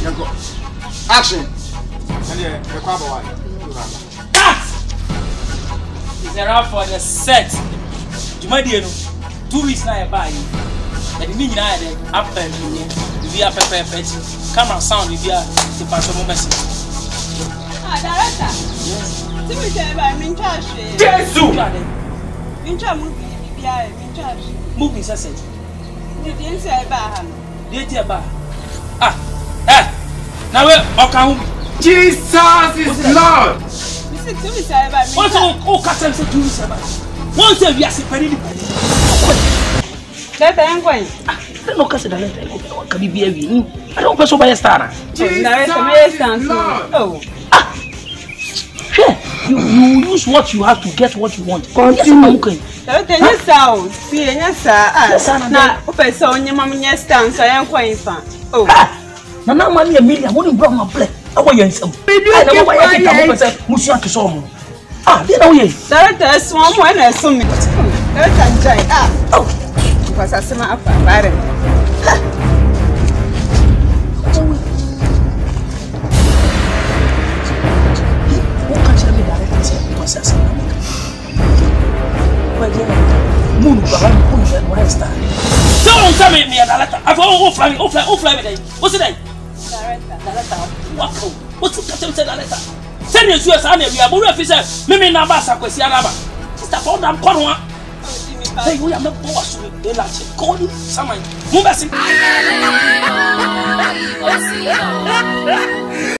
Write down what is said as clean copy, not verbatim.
Action. Cut! Is around for the set. You might do 2 weeks now buy. And the meaning I had up and we are prepared. Camera sound if you are the passion message. Ah, director. Yes. Timmy said by me charge. Jesus! Movie says it. Didn't say about him. Did you about? Now we're okay. Jesus is Lord. Timmy said by me. What's all custom to do? Once we are separated. That I'm going. No custom. I don't go so by a star. Oh. You use what you have to get what you want. Continue. Yes, sir. See, yes, sir. Now, so on your mamma stands, I am quite fun. Oh, now money a million. Wouldn't bring my play. I want you some. I know why I can't Monsieur to some. You know, director, swam when I saw me. Oh, because I saw my apple. Moon, don't tell me a letter. I've all fly. What's the name? What's the letter? Send you as an area, but officer, Mimi Nabasa, Quesianaba. Sister, for them, Conwa. Hey, we are not boss with the last calling someone. Move